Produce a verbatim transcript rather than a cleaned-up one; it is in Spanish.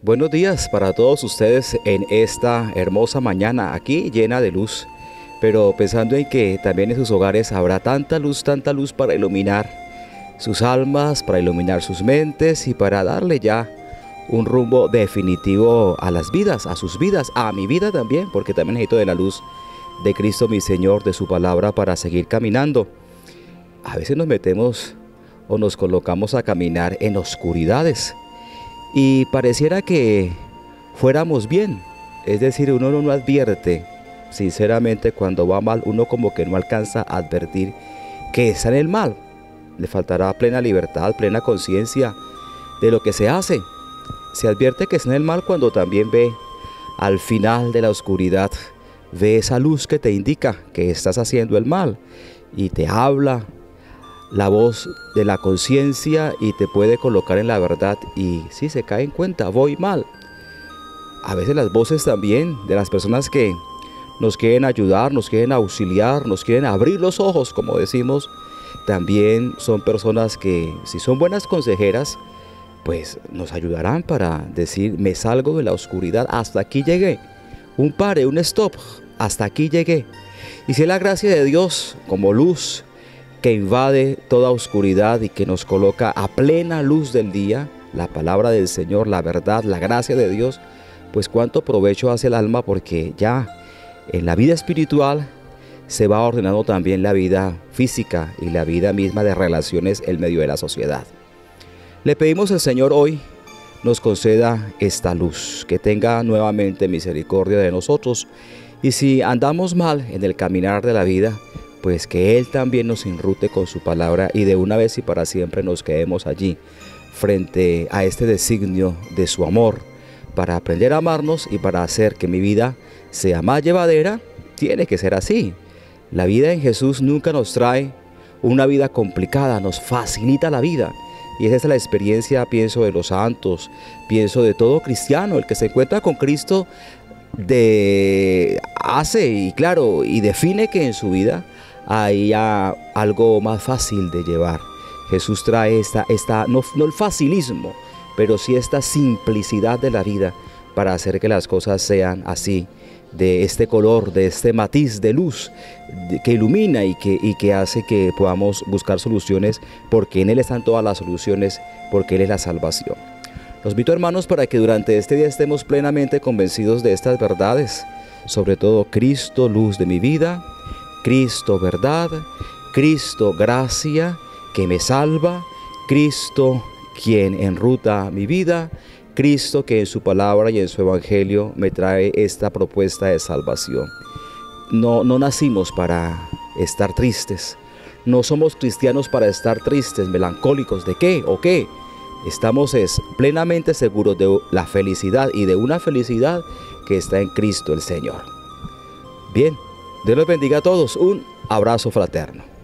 Buenos días para todos ustedes en esta hermosa mañana aquí llena de luz, pero pensando en que también en sus hogares habrá tanta luz, tanta luz para iluminar sus almas, para iluminar sus mentes y para darle ya un rumbo definitivo a las vidas, a sus vidas, a mi vida también, porque también necesito de la luz de Cristo mi Señor, de su palabra para seguir caminando. A veces nos metemos o nos colocamos a caminar en oscuridades y pareciera que fuéramos bien, es decir, uno no, no advierte, sinceramente cuando va mal, uno como que no alcanza a advertir que está en el mal. Le faltará plena libertad, plena conciencia de lo que se hace. Se advierte que está en el mal cuando también ve al final de la oscuridad, ve esa luz que te indica que estás haciendo el mal y te habla la voz de la conciencia y te puede colocar en la verdad y sí, se cae en cuenta, voy mal. A veces las voces también de las personas que nos quieren ayudar, nos quieren auxiliar, nos quieren abrir los ojos, como decimos, también son personas que si son buenas consejeras, pues nos ayudarán para decir, me salgo de la oscuridad, hasta aquí llegué, un pare, un stop, hasta aquí llegué. Y si es la gracia de Dios como luz que invade toda oscuridad y que nos coloca a plena luz del día, la palabra del Señor, la verdad, la gracia de Dios, pues cuánto provecho hace el alma, porque ya en la vida espiritual se va ordenando también la vida física y la vida misma de relaciones en medio de la sociedad. Le pedimos al Señor hoy nos conceda esta luz, que tenga nuevamente misericordia de nosotros, y si andamos mal en el caminar de la vida, pues que Él también nos enrute con su palabra y de una vez y para siempre nos quedemos allí frente a este designio de su amor, para aprender a amarnos y para hacer que mi vida sea más llevadera. Tiene que ser así. La vida en Jesús nunca nos trae una vida complicada, nos facilita la vida. Y esa es la experiencia, pienso, de los santos, pienso de todo cristiano, el que se encuentra con Cristo de, hace y claro, y define que en su vida hay algo más fácil de llevar. Jesús trae esta, esta no, no el facilismo, pero sí esta simplicidad de la vida para hacer que las cosas sean así, de este color, de este matiz de luz de, que ilumina y que, y que hace que podamos buscar soluciones, porque en Él están todas las soluciones, porque Él es la salvación. Los invito, hermanos, para que durante este día estemos plenamente convencidos de estas verdades, sobre todo Cristo, luz de mi vida, Cristo, verdad, Cristo, gracia, que me salva, Cristo, quien enruta mi vida, Cristo, que en su palabra y en su evangelio me trae esta propuesta de salvación. No, no nacimos para estar tristes, no somos cristianos para estar tristes, melancólicos, ¿de qué o qué? Estamos es, plenamente seguros de la felicidad y de una felicidad que está en Cristo el Señor. Bien, Dios los bendiga a todos, un abrazo fraterno.